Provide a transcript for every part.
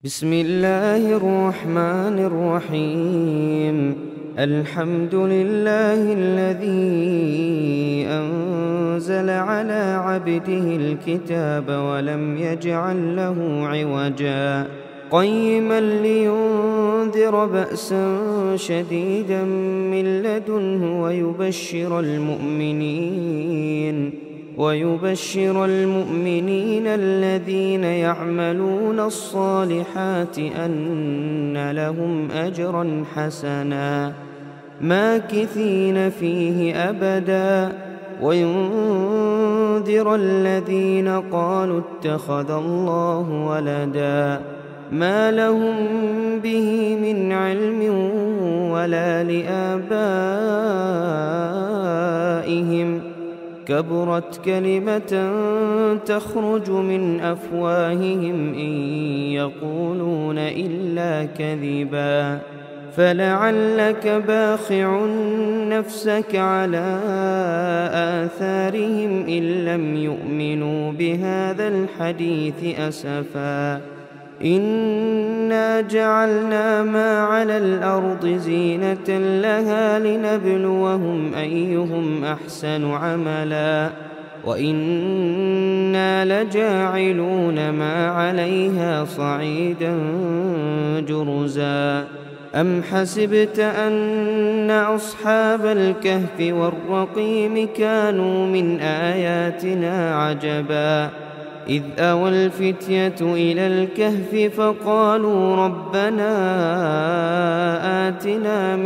بسم الله الرحمن الرحيم. الحمد لله الذي أنزل على عبده الكتاب ولم يجعل له عوجا قيما لينذر بأسا شديدا من لدنه ويبشر المؤمنين الذين يعملون الصالحات أن لهم أجرا حسنا ماكثين فيه أبدا وينذر الذين قالوا اتخذ الله ولدا ما لهم به من علم ولا لآبائهم كبرت كلمة تخرج من أفواههم إن يقولون إلا كذبا فلعلك باخع نفسك على آثارهم إن لم يؤمنوا بهذا الحديث أسفا إنا جعلنا ما على الأرض زينة لها لنبلوهم أيهم أحسن عملا وإنا لجاعلون ما عليها صعيدا جرزا أم حسبت أن أصحاب الكهف والرقيم كانوا من آياتنا عجبا إذ أوى الفتية إلى الكهف فقالوا ربنا آتنا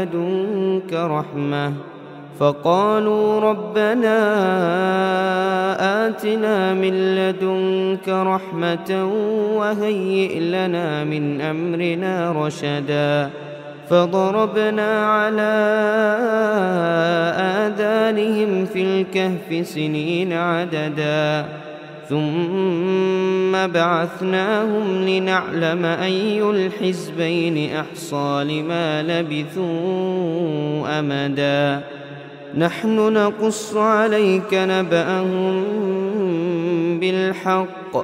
من لدنك رحمة وهيئ لنا من أمرنا رشدا فضربنا على آذانهم في الكهف سنين عددا ثم بعثناهم لنعلم أي الحزبين أحصى لما لبثوا أمدا نحن نقص عليك نبأهم بالحق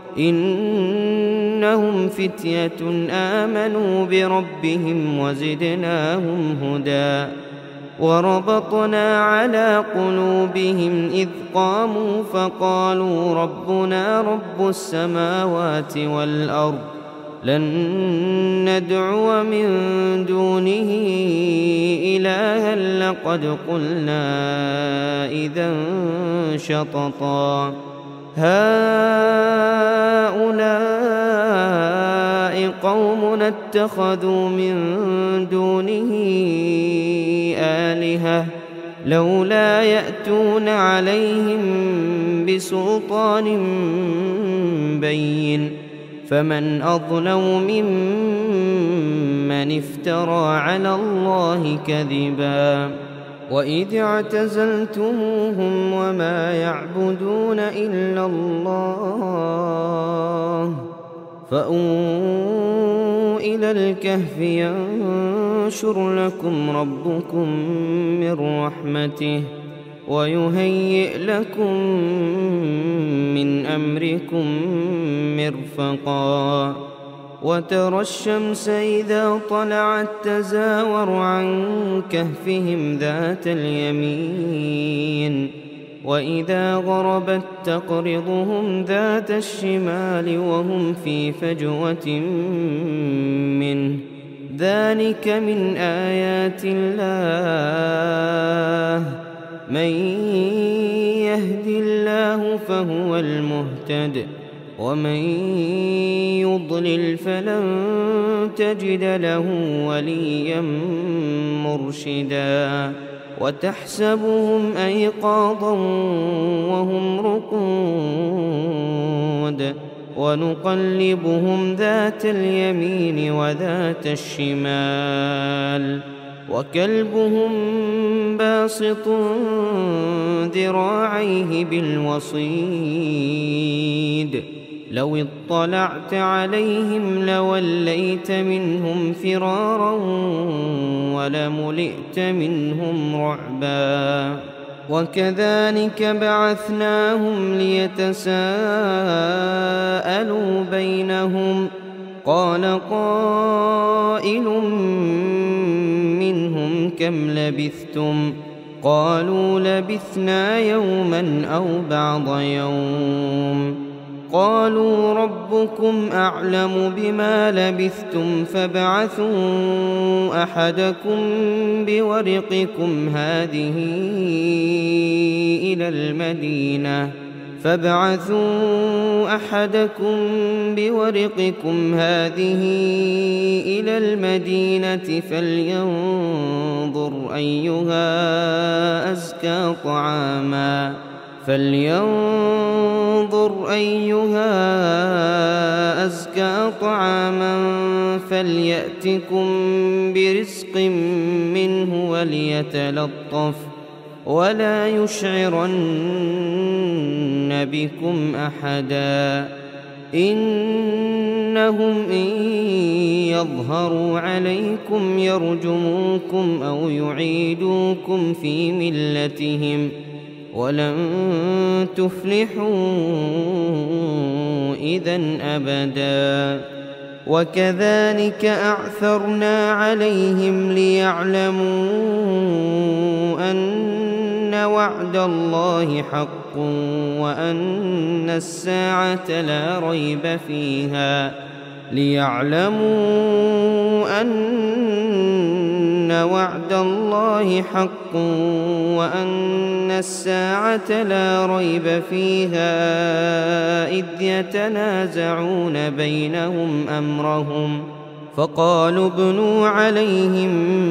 إنهم فتية آمنوا بربهم وزدناهم هدى وربطنا على قلوبهم إذ قاموا فقالوا ربنا رب السماوات والأرض لن ندعو من دونه إلها لقد قلنا إذا شططا هؤلاء قومنا اتخذوا من دونه آلهة لولا يأتون عليهم بسلطان بين فمن أظلم ممن افترى على الله كذبا وإذ اعتزلتموهم وما يعبدون إلا الله فأووا إلى الكهف ينشر لكم ربكم من رحمته ويهيئ لكم من أمركم مرفقا وترى الشمس إذا طلعت تزاور عن كهفهم ذات اليمين وإذا غربت تقرضهم ذات الشمال وهم في فجوة منه ذلك من آيات الله من يهد الله فهو المهتد ومن يضلل فلن تجد له وليا مرشدا وتحسبهم أيقاظا وهم رقود ونقلبهم ذات اليمين وذات الشمال وكلبهم باسط ذراعيه بالوصيد لو اطلعت عليهم لوليت منهم فرارا ولملئت منهم رعبا وكذلك بعثناهم ليتساءلوا بينهم قال قائل منهم كم لبثتم قالوا لبثنا يوما أو بعض يوم قالوا ربكم أعلم بما لبثتم فابعثوا أحدكم بورقكم هذه إلى المدينة فلينظر أيها أزكى طعاما فليأتكم برزق منه وليتلطف ولا يشعرن بكم أحدا إنهم إن يظهروا عليكم يرجموكم أو يعيدوكم في ملتهم ولن تفلحوا إذن أبدا وكذلك أعثرنا عليهم ليعلموا أن وعد الله حق وأن الساعة لا ريب فيها إذ يتنازعون بينهم أمرهم فقالوا ابنوا عليهم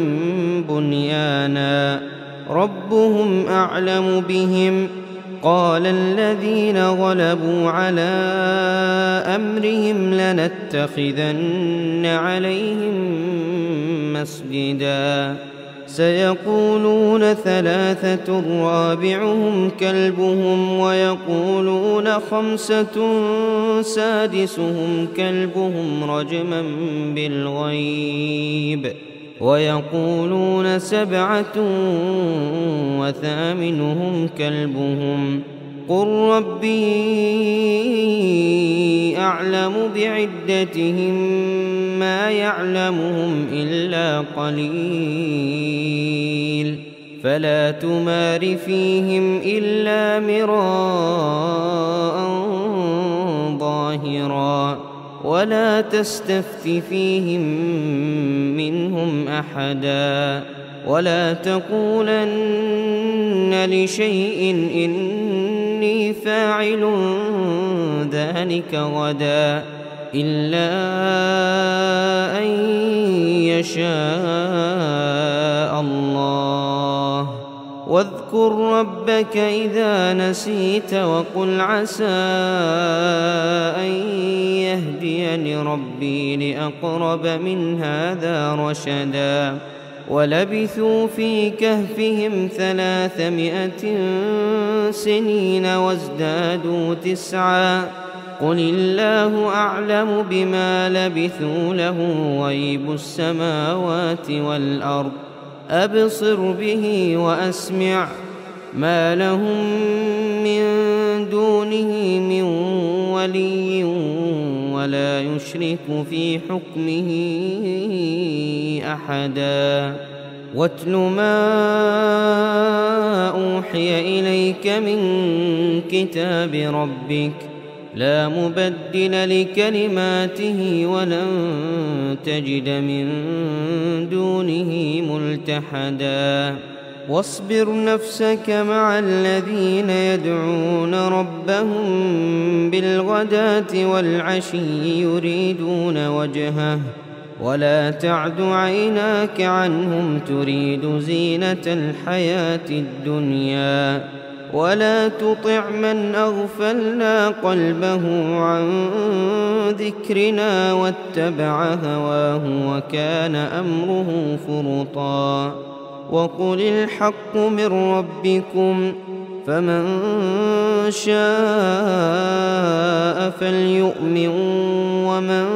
بنيانا ربهم أعلم بهم قال الذين غلبوا على أمرهم لنتخذن عليهم مسجدا سيقولون 3 رابعهم كلبهم ويقولون 5 سادسهم كلبهم رجما بالغيب ويقولون 7 وثامنهم كلبهم قل ربي أعلم بعدتهم ما يعلمهم إلا قليل فلا تمار فيهم إلا مراء ظاهرا ولا تستفت فيهم منهم أحدا ولا تقولن لشيء إني فاعل ذلك غدا إلا أن يشاء الله واذكر ربك إذا نسيت وقل عسى أن يهديني ربي لأقرب من هذا رشدا ولبثوا في كهفهم 300 سنين وازدادوا 9 قل الله أعلم بما لبثوا له غيب السماوات والأرض أبصر به وأسمع ما لهم من دونه من ولي ولا يشرك في حكمه أحدا واتل ما أوحي إليك من كتاب ربك لا مبدل لكلماته ولن تجد من دونه ملتحدا واصبر نفسك مع الذين يدعون ربهم بالغداة والعشي يريدون وجهه ولا تعد عيناك عنهم تريد زينة الحياة الدنيا ولا تطع من أغفلنا قلبه عن ذكرنا واتبع هواه وكان أمره فرطا وقل الحق من ربكم فمن شاء فليؤمن ومن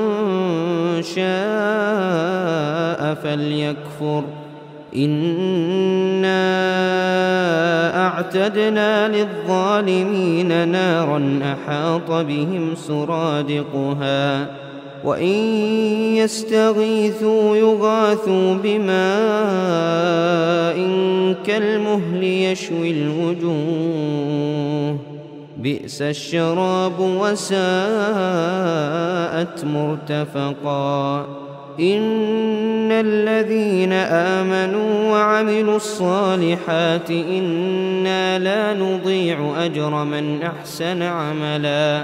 شاء فليكفر إنا أعتدنا للظالمين نارا أحاط بهم سرادقها وإن يستغيثوا يغاثوا بماء كالمهل يشوي الوجوه بئس الشراب وساءت مرتفقا إن الذين آمنوا وعملوا الصالحات إنا لا نضيع أجر من أحسن عملا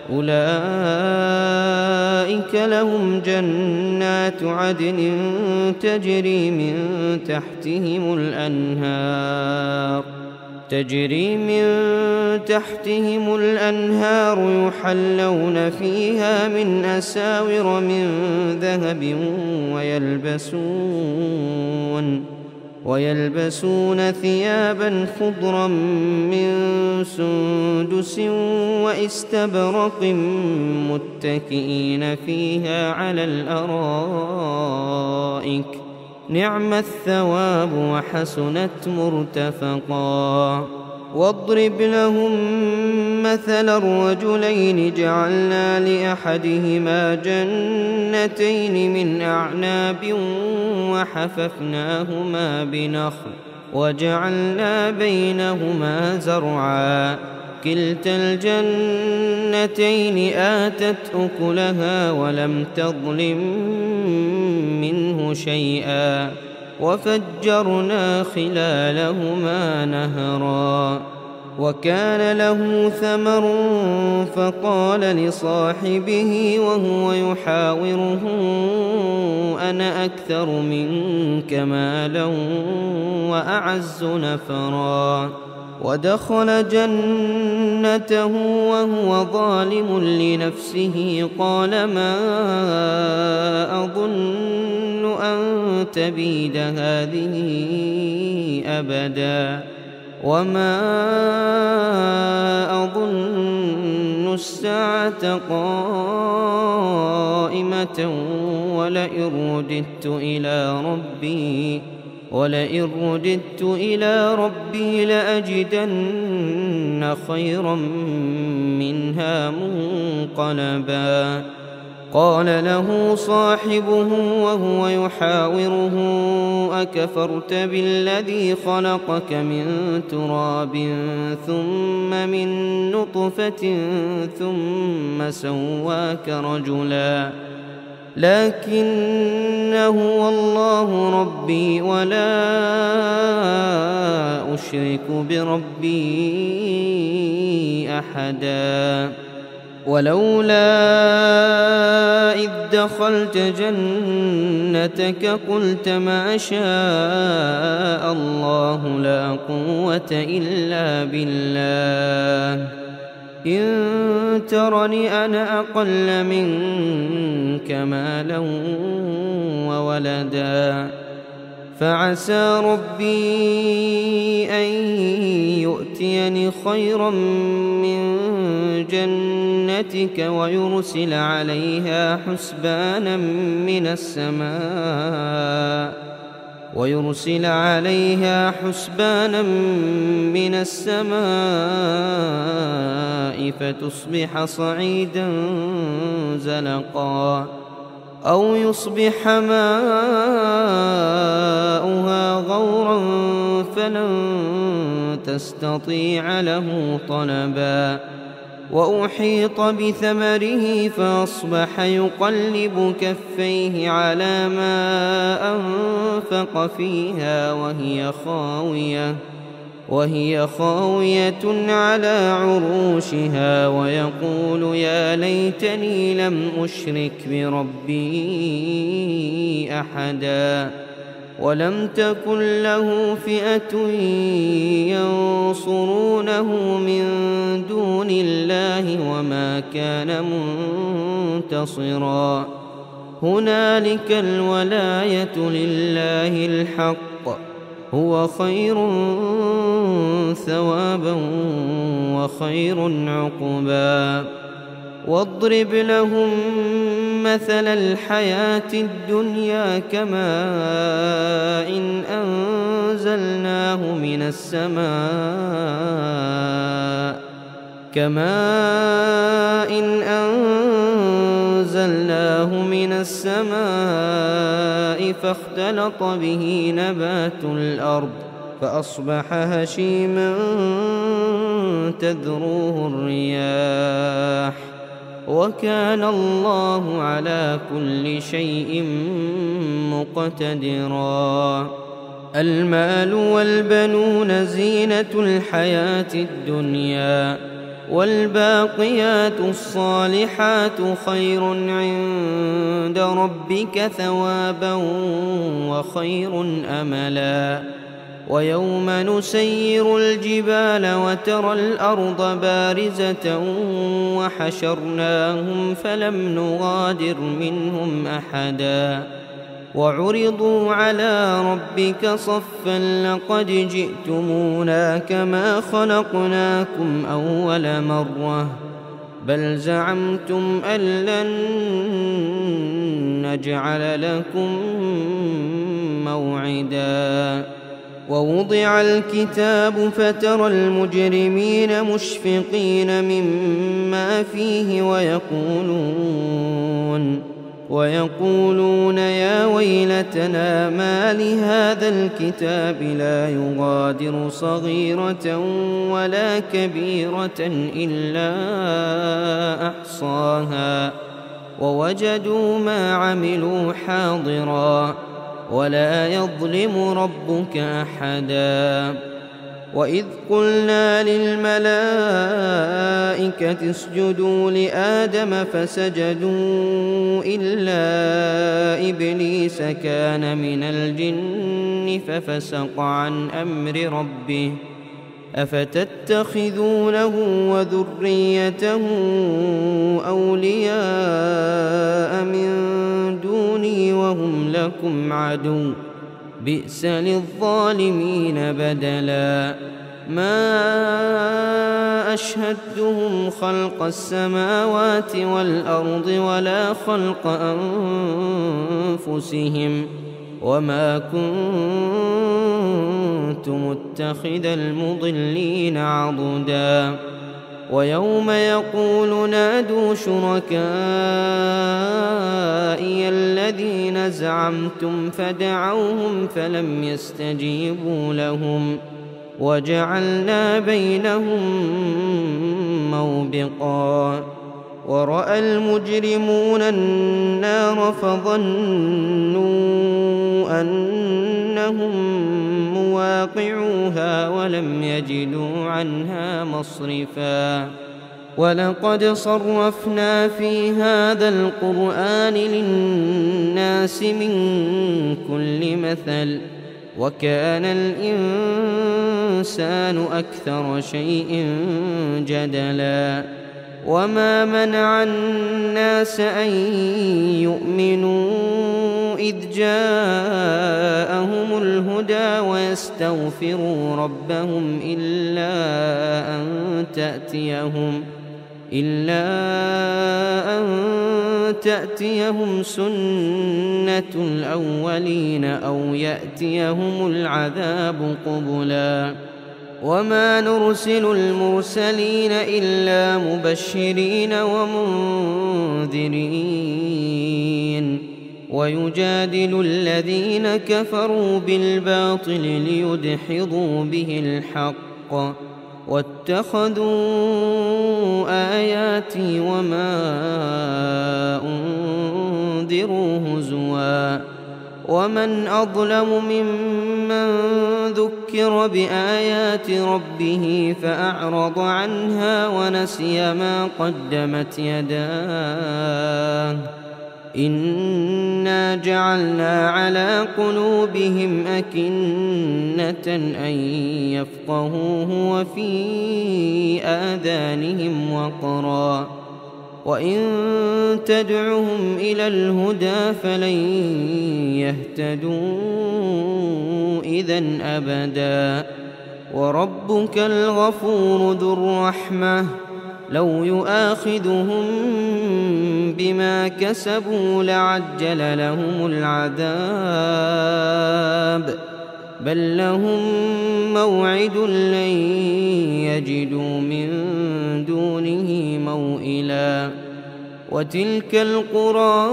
أولئك لهم جنات عدن تجري من تحتهم الأنهار يحلون فيها من أساور من ذهب ويلبسون ثيابا خضرا من سندس واستبرق متكئين فيها على الأرائك نعم الثواب وحسنت مرتفقا واضرب لهم مثل الرجلين جعلنا لأحدهما جنتين من أعناب وحففناهما بنخل وجعلنا بينهما زرعا كلتا الجنتين آتت أكلها ولم تظلم منه شيئا وفجرنا خلالهما نهرا وكان له ثمر فقال لصاحبه وهو يحاوره أنا أكثر منك مالا وأعز نفرا ودخل جنته وهو ظالم لنفسه قال ما أظن أن تبيد هذه أبدا وما أظن الساعة قائمة ولئن رددت إلى ربي لأجدن خيرا منها منقلبا قال له صاحبه وهو يحاوره أكفرت بالذي خلقك من تراب ثم من نطفة ثم سواك رجلا لكن هو الله ربي ولا أشرك بربي أحدا ولولا إذ دخلت جنتك قلت ما شاء الله لا قوة إلا بالله إن ترني أنا أقل منك مالا وولدا فعسى ربي أن يؤتيني خيرا من جنتك ويرسل عليها حسبانا من السماء فتصبح صعيدا زلقا أو يصبح ماؤها غورا فلن تستطيع له طلبا وأحيط بثمره فأصبح يقلب كفيه على ما أنفق فيها وهي خاوية على عروشها ويقول يا ليتني لم أشرك بربي أحدا ولم تكن له فئة ينصرونه من دون الله وما كان منتصرا هنالك الولاية لله الحق هو خير ثوابا وخير عقبا واضرب لهم مثل الحياة الدنيا كماء أنزلناه الله من السماء فاختلط به نبات الأرض فأصبح هشيما تذروه الرياح وكان الله على كل شيء مقتدرا. المال والبنون زينة الحياة الدنيا والباقيات الصالحات خير عند ربك ثوابا وخير أملا. ويوم نسير الجبال وترى الأرض بارزة وحشرناهم فلم نغادر منهم أحدا وعرضوا على ربك صفا لقد جئتمونا كما خلقناكم أول مرة بل زعمتم أن لن نجعل لكم موعدا. ووضع الكتاب فترى المجرمين مشفقين مما فيه ويقولون يا ويلتنا ما لهذا الكتاب لا يغادر صغيرة ولا كبيرة إلا أحصاها ووجدوا ما عملوا حاضرا ولا يظلم ربك أحدا. وإذ قلنا للملائكة اسجدوا لآدم فسجدوا إلا إبليس كان من الجن ففسق عن أمر ربه أفتتخذونه وذريته أولياء من دوني وهم لكم عدو بئس للظالمين بدلا. ما أشهدتهم خلق السماوات والأرض ولا خلق أنفسهم وما كنت متخذ المضلين عضدا. ويوم يقول نادوا شركائي الذين زعمتم فدعوهم فلم يستجيبوا لهم وجعلنا بينهم موبقا. ورأى المجرمون النار فظنوا أنهم مواقعوها ولم يجدوا عنها مصرفا. ولقد صرفنا في هذا القرآن للناس من كل مثل وكان الإنسان أكثر شيء جدلا. وما منع الناس أن يؤمنوا إذ جاءهم الهدى ويستغفروا ربهم إلا أن تأتيهم سنة الأولين أو يأتيهم العذاب قبلا. وما نرسل المرسلين إلا مبشرين ومنذرين ويجادل الذين كفروا بالباطل ليدحضوا به الحق واتخذوا آياتي وما أنذروا هزوا. ومن أظلم ممن ذكر بآيات ربه فأعرض عنها ونسي ما قدمت يداه إنا جعلنا على قلوبهم أكنة أن يفقهوه وفي آذانهم وقرا وإن تدعهم إلى الهدى فلن يهتدوا إذن أبدا. وربك الغفور ذو الرحمة لو يؤاخذهم بما كسبوا لعجل لهم العذاب بل لهم موعد لن يجدوا من دونه موئلا. وتلك القرى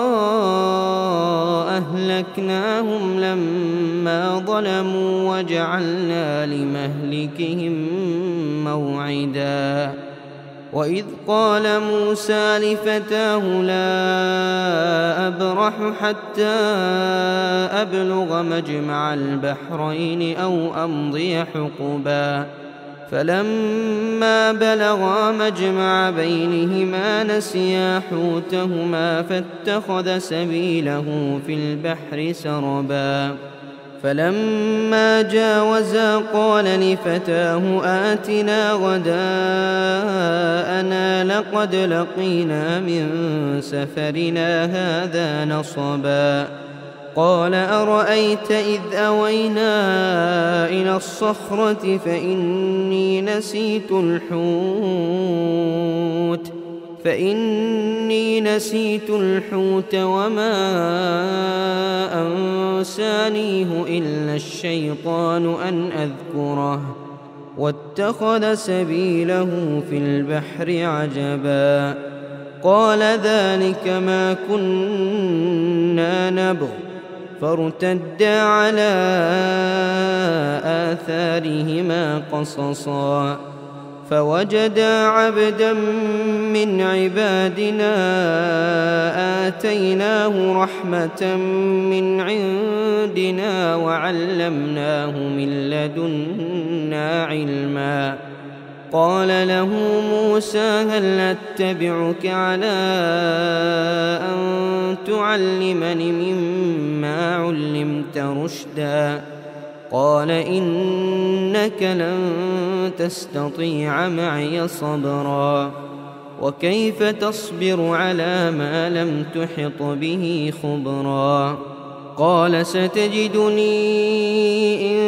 أهلكناهم لما ظلموا وجعلنا لمهلكهم موعدا وإذ قال موسى لفتاه لا أبرح حتى أبلغ مجمع البحرين أو أمضي حقبا فلما بلغا مجمع بينهما نسيا حوتهما فاتخذ سبيله في البحر سربا فلما جاوزا قال لفتاه آتنا غداءنا لقد لقينا من سفرنا هذا نصبا قال أرأيت إذ أوينا إلى الصخرة فإني نسيت الحوت وما أنسانيه إلا الشيطان أن أذكره واتخذ سبيله في البحر عجبا قال ذلك ما كنا نبغ فارتدا على آثارهما قصصا فوجدا عبدا من عبادنا آتيناه رحمة من عندنا وعلمناه من لدنا علما قال له موسى هل أتبعك على أن تعلمني مما علمت رشدا قال إنك لن تستطيع معي صبرا وكيف تصبر على ما لم تحط به خبرا قال ستجدني إن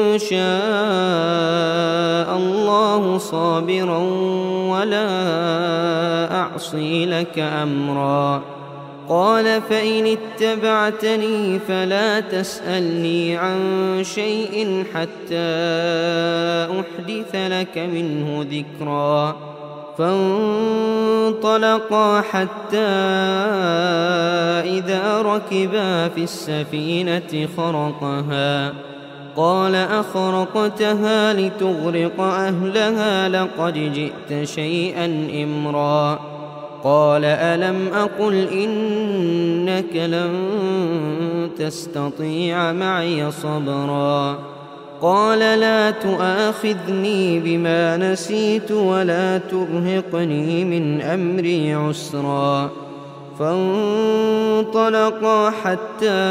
شاء الله صابرا ولا أعصي لك أمرا قال فإن اتبعتني فلا تسألني عن شيء حتى أحدث لك منه ذكرا فانطلقا حتى إذا ركبا في السفينة خرقها قال أخرقتها لتغرق أهلها لقد جئت شيئا إمرا قال ألم أقل إنك لن تستطيع معي صبرا قال لا تؤاخذني بما نسيت ولا ترهقني من أمري عسرا فانطلقا حتى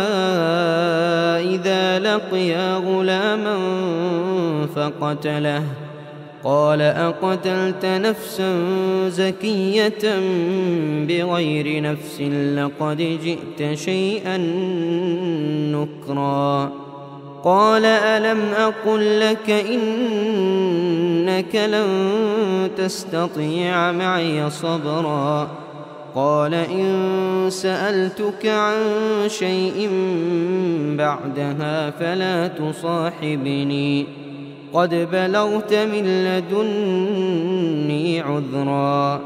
إذا لقيا غلاما فقتله قال أقتلت نفسا زكية بغير نفس لقد جئت شيئا نكرا قال ألم أقل لك إنك لن تستطيع معي صبرا قال إن سألتك عن شيء بعدها فلا تصاحبني قد بلغت من لدني عذرا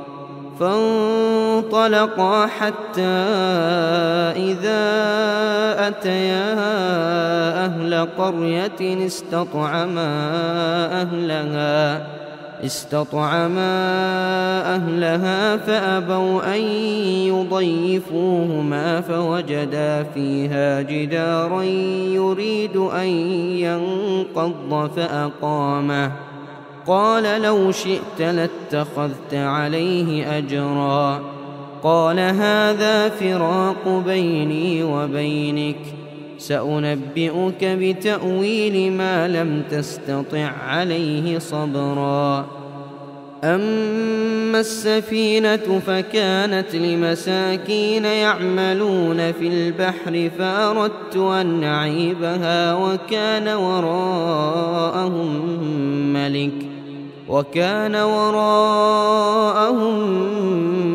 فانطلقا حتى إذا أتيا أهل قرية استطعما أهلها فأبوا أن يضيفوهما فوجدا فيها جدارا يريد أن ينقض فأقامه قال لو شئت لاتخذت عليه أجرا قال هذا فراق بيني وبينك سأنبئك بتأويل ما لم تستطع عليه صبرا أما السفينة فكانت لمساكين يعملون في البحر فأردت أن أعيبها وكان وراءهم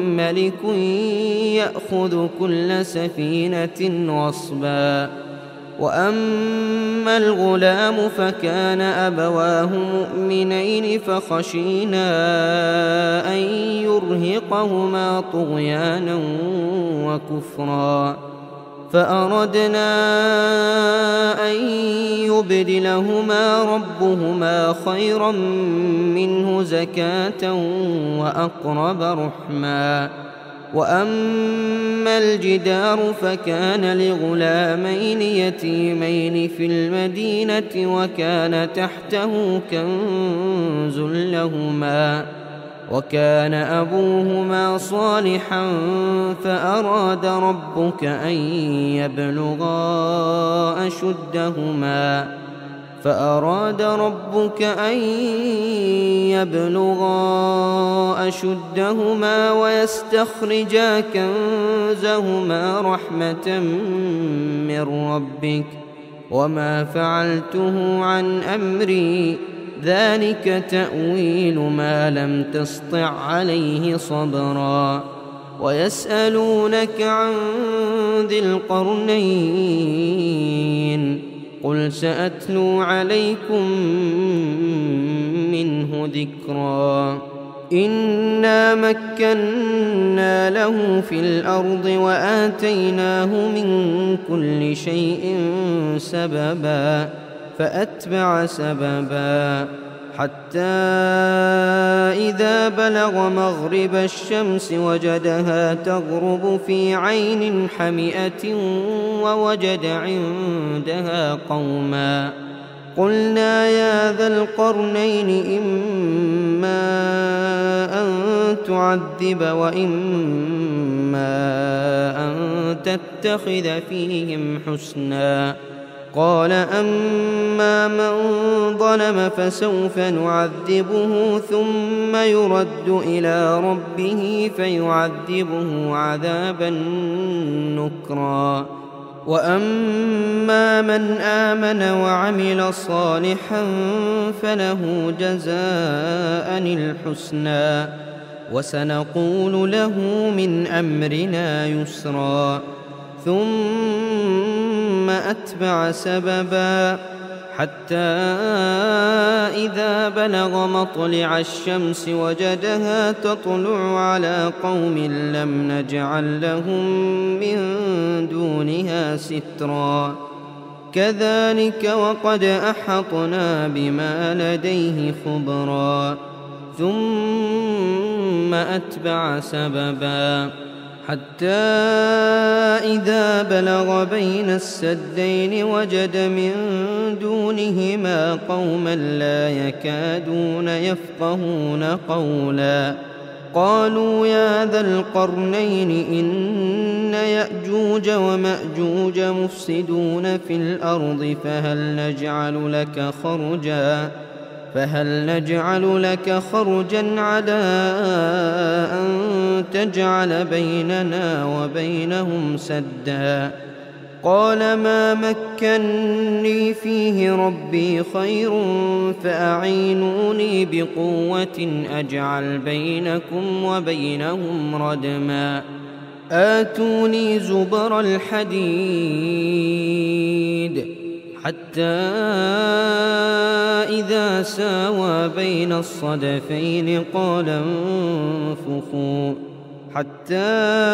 ملك يأخذ كل سفينة غصبا وأما الغلام فكان أبواه مؤمنين فخشينا أن يرهقهما طغيانا وكفرا فأردنا أن يبدلهما ربهما خيرا منه زكاة وأقرب رحما. وأما الجدار فكان لغلامين يتيمين في المدينة وكان تحته كنز لهما وكان أبوهما صالحا فأراد ربك أن يبلغا أشدهما ويستخرجا كنزهما رحمة من ربك وما فعلته عن أمري ذلك تأويل ما لم تسطع عليه صبرا. ويسألونك عن ذي القرنين قل سأتلو عليكم منه ذكرا. إنا مكنا له في الأرض وآتيناه من كل شيء سببا فأتبع سببا حتى إذا بلغ مغرب الشمس وجدها تغرب في عين حمئة ووجد عندها قوما قلنا يا ذا القرنين إما أن تعذب وإما أن تتخذ فيهم حسنا. قال أما من ظلم فسوف نعذبه ثم يرد إلى ربه فيعذبه عذابا نكرا. وأما من آمن وعمل صالحا فله جزاء الحسنى وسنقول له من أمرنا يسرا. ثم أتبع سببا حتى إذا بلغ مطلع الشمس وجدها تطلع على قوم لم نجعل لهم من دونها سترا. كذلك وقد أحطنا بما لديه خبرا. ثم أتبع سببا حتى إذا بلغ بين السدين وجد من دونهما قوما لا يكادون يفقهون قولا. قالوا يا ذا القرنين إن يأجوج ومأجوج مفسدون في الأرض فهل نجعل لك خرجا على أن تجعل بيننا وبينهم سدا. قال ما مكني فيه ربي خير فأعينوني بقوة أجعل بينكم وبينهم ردما. آتوني زبر الحديد حتى إذا ساوى بين الصدفين قال انفخوا حتى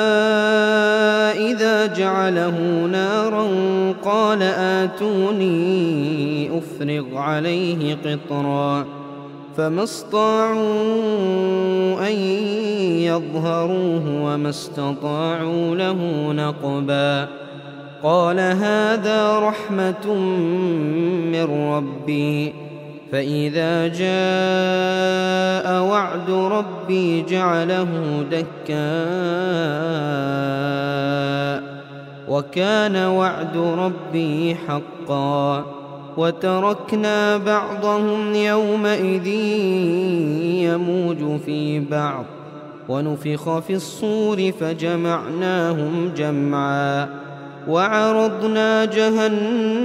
إذا جعله نارا قال آتوني أفرغ عليه قطرا. فما استطاعوا أن يظهروه وما استطاعوا له نقبا. قال هذا رحمة من ربي فإذا جاء وعد ربي جعله دكاء وكان وعد ربي حقا. وتركنا بعضهم يومئذ يموج في بعض ونفخ في الصور فجمعناهم جمعا. وعرضنا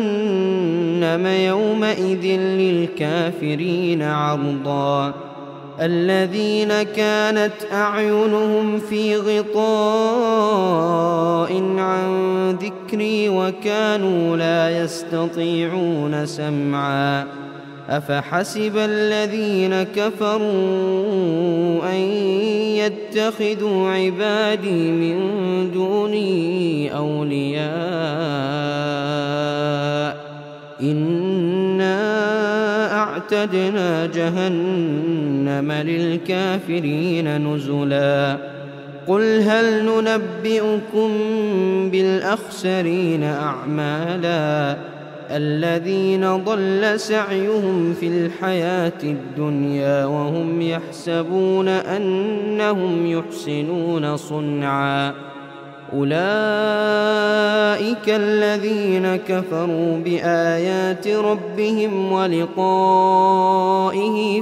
جهنم يومئذ للكافرين عرضا. الذين كانت أعينهم في غطاء عن ذكري وكانوا لا يستطيعون سمعا أفحسب الذين كفروا أن يتخذوا عبادي من دوني أولياء إنا أعتدنا جهنم للكافرين نزلا قل هل ننبئكم بالأخسرين أعمالا الذين ضل سعيهم في الحياة الدنيا وهم يحسبون أنهم يحسنون صنعا أولئك الذين كفروا بآيات ربهم ولقائه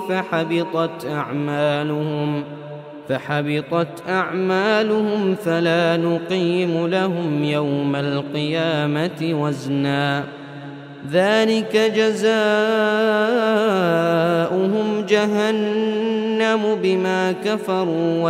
فحبطت أعمالهم فلا نقيم لهم يوم القيامة وزنا ذلك جزاؤهم جهنم بما كفروا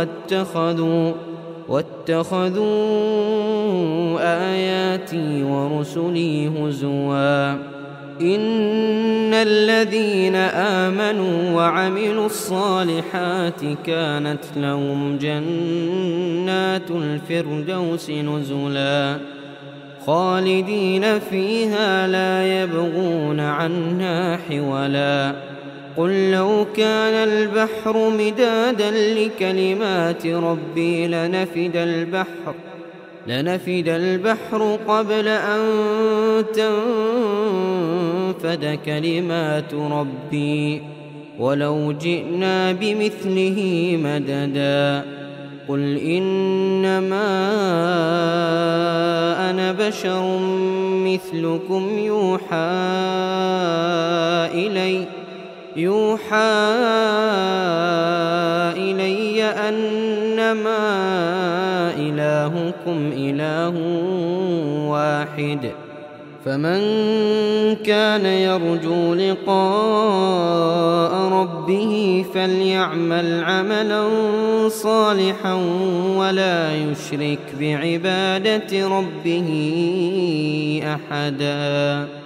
واتخذوا آياتي ورسلي هزوا إن الذين آمنوا وعملوا الصالحات كانت لهم جنات الفردوس نزلا خالدين فيها لا يبغون عنها حولا قل لو كان البحر مدادا لكلمات ربي لنفد البحر قبل أن تنفد كلمات ربي ولو جئنا بمثله مددا قل إنما أنا بشر مثلكم يوحى إلي أنما إلهكم إله واحد فمن كان يرجو لقاء ربه فليعمل عملا صالحا ولا يشرك بعبادة ربه أحدا.